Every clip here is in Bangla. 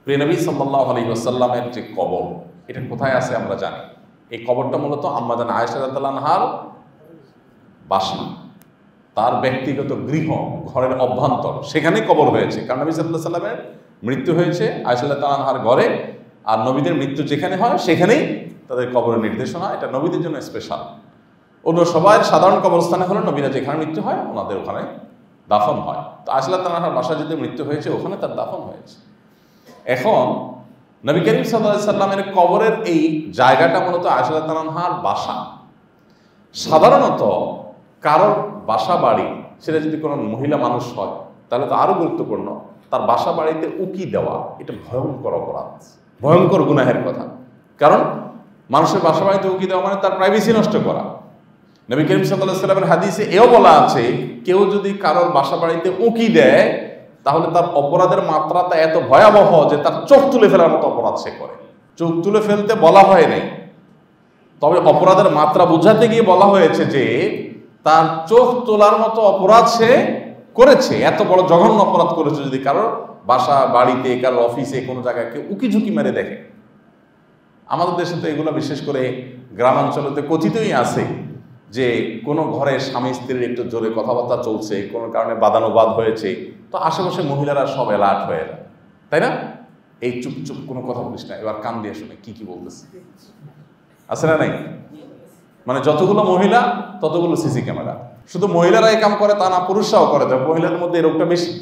প্রিয় নবী সাল্লাল্লাহু আলাইহি ওয়াসাল্লামের যে কবর, এটা কোথায় আছে আমরা জানি। এই কবরটা মূলত আম্মা জান আয়েশা রাদিয়াল্লাহু আনহার বাসা, তার ব্যক্তিগত গৃহ, ঘরের অভ্যন্তর, সেখানেই কবর হয়েছে। কারণ নবী সাল্লাল্লাহু আলাইহি ওয়াসাল্লামের মৃত্যু হয়েছে আয়েশা রাদিয়াল্লাহু আনহার ঘরে, আর নবীদের মৃত্যু যেখানে হয় সেখানেই তাদের কবরের নির্দেশনা। এটা নবীদের জন্য স্পেশাল। অন্য সবাই সাধারণ কবরস্থানে হলে নবীরা যেখানে মৃত্যু হয় ওনাদের ওখানে দাফন হয়। তো আয়েশা রাদিয়াল্লাহু আনহার বাসায় যদি মৃত্যু হয়েছে ওখানে তার দাফন হয়েছে। এখন নবী করিম সাল্লাল্লাহু আলাইহি সাল্লামের কবরের এই জায়গাটা মূলত আয়েশা রাদিয়াল্লাহু আনহার বাসা। সাধারণত কারোর বাসা বাড়ি, সেটা যদি কোনো মহিলা মানুষ হয় তাহলে তো আরো গুরুত্বপূর্ণ, তার বাসা বাড়িতে উকি দেওয়া এটা ভয়ঙ্কর অপরাধ, ভয়ঙ্কর গুনাহের কথা। কারণ মানুষের বাসা বাড়িতে উকি দেওয়া মানে তার প্রাইভেসি নষ্ট করা। নবী করিম সাল্লাল্লাহু আলাইহি সাল্লামের হাদিসে এও বলা আছে, কেউ যদি কারোর বাসা বাড়িতে উকি দেয় তাহলে তার অপরাধের মাত্রাটা এত ভয়াবহ যে তার চোখ তুলে ফেলার মতো অপরাধ সে করে। চোখ তুলে ফেলতে বলা হয় নাই, তবে অপরাধের মাত্রা বোঝাতে গিয়ে বলা হয়েছে যে তার চোখ তোলার মতো অপরাধ সে করেছে। এত বড় জঘন্য অপরাধ করেছে যদি কারোর বাসা বাড়িতে, কারোর অফিসে, কোনো জায়গায় কেউ উকি ঝুঁকি মেরে দেখে। আমাদের দেশে তো এগুলো বিশেষ করে গ্রামাঞ্চলেতে কথিতই আছে যে কোনো ঘরে স্বামী স্ত্রীর একটু জোরে কথাবার্তা চলছে, কোনো কারণে বাদানুবাদ হয়েছে, তো আশেপাশে মহিলারা সব অ্যালার্ট হয়ে যায়, তাই না? এই চুপ চুপ কোনো কথা বলিস না, এবার কান দিয়ে শুনে কি বলতেছে, আছে না নাই? মানে যতগুলো মহিলা ততগুলো সিসি ক্যামেরা। শুধু মহিলারা এই কাম করে তা না, পুরুষরাও করে। তবে মহিলাদের মধ্যে এই রোগটা বেশি,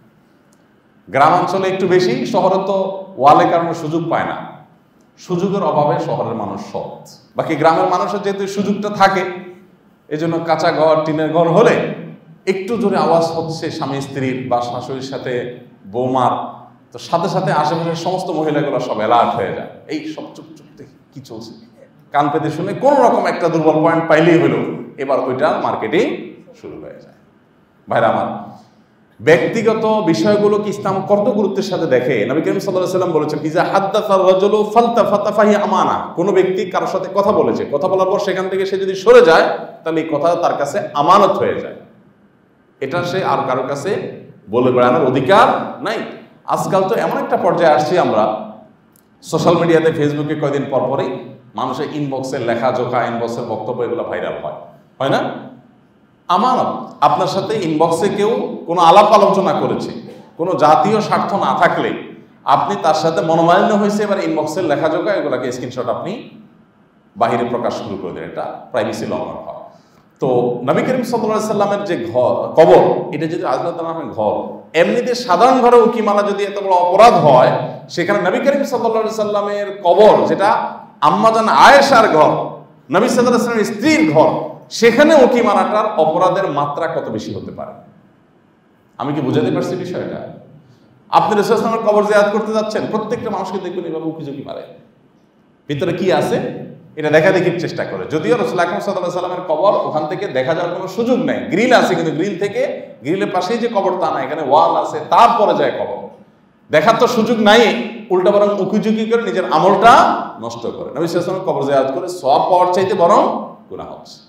গ্রামাঞ্চলে একটু বেশি। শহরে তো ওয়ালে কারণে সুযোগ পায় না, সুযোগের অভাবে শহরের মানুষ সৎ। বাকি গ্রামের মানুষের যেহেতু সুযোগটা থাকে, এই জন্য কাঁচা ঘর, টিনের ঘর হলে একটু জোরে আওয়াজ হচ্ছে স্বামী স্ত্রীর বা শাশুড়ির সাথে বৌমার, তো সাথে সাথে আশেপাশের সমস্ত মহিলাগুলো সব অ্যালার্ট হয়ে যায়। এই সব চুপ চুপ দেখি কি চলছে, কান পেতে শুনে কোনো রকম একটা দুর্বল পয়েন্ট পাইলেই হলো এবার ওইটা মার্কেটিং শুরু হয়ে যায়। ভাইরা আমার, ব্যক্তিগত বিষয়গুলোকে ইসলাম কত গুরুত্বের সাথে দেখে। নবী করিম সাল্লাল্লাহু আলাইহি ওয়াসাল্লাম বলেছেন, ইজা হাদ্দাসার রাজুলু ফালতাফাতা ফাহি আমানা। কোনো ব্যক্তি কারোর সাথে কথা বলেছে, কথা বলার পর সেখান থেকে সে যদি সরে যায় তাহলে এই কথা তার কাছে আমানত হয়ে যায়, এটা সে আর কারোর কাছে বলে বেড়ানোর অধিকার নাই। আজকাল তো এমন একটা পর্যায়ে আসছি আমরা, সোশ্যাল মিডিয়াতে, ফেসবুকে কয়েকদিন পর পরই মানুষের ইনবক্সের লেখাজোখা, ইনবক্সের বক্তব্য এগুলো ভাইরাল হয় না? আমানত। আপনার সাথে ইনবক্সে কেউ কোনো আলাপ আলোচনা করেছে, কোনো জাতীয় স্বার্থ না থাকলে আপনি তার সাথে মনোমালিন্য হয়েছে, এবার ইনবক্সের লেখাজোখা এগুলোকে স্ক্রিনশট আপনি বাহিরে প্রকাশ শুরু করে দেন, এটা প্রাইভেসি লঙ্ঘন হয়। তো নবী করিম সাল্লাল্লাহু আলাইহি সাল্লামের যে কবর, এটা যদি আয়েশা রাদিয়াল্লাহু আনহার ঘর, এমনিতে সাধারণ ঘরে উকি মারা যদি এত বড় অপরাধ হয়, সেখানে নবী করিম সাল্লাল্লাহু আলাইহি সাল্লামের কবর, যেটা আম্মা জান আয়েশার ঘর, নবী সাল্লাল্লাহু আলাইহি সাল্লামের স্ত্রীর ঘর, সেখানে উকি মারাটার অপরাধের মাত্রা কত বেশি হতে পারে? আমি কি বুঝাতে পারছি বিষয়টা? আপনি রাসূল সাল্লাল্লাহু আলাইহি ওয়াসাল্লামের কবর জিয়ারত করতে যাচ্ছেন, প্রত্যেকটা মানুষকে দেখবেন এভাবে উকি ঝুঁকি মারে, ভিতরে কি আছে এটা দেখা দেখির চেষ্টা করে। যদিও রাসূল আকরাম সাল্লাল্লাহু আলাইহি ওয়াসাল্লামের কবর, ওখান থেকে দেখা যাওয়ার কোনো সুযোগ নেই, গ্রিল আছে, কিন্তু গ্রিল থেকে, গ্রিলের পাশেই যে কবর তা না, এখানে ওয়াল আছে, তারপরে যায় কবর, দেখার তো সুযোগ নাই, উল্টা বরং উকি ঝুঁকি করে নিজের আমলটা নষ্ট করে। নবী সাল্লাল্লাহু আলাইহি ওয়াসাল্লামের কবর জিয়ারত করে সওয়াব পাওয়ার চাইতে বরং গুনাহ হচ্ছে।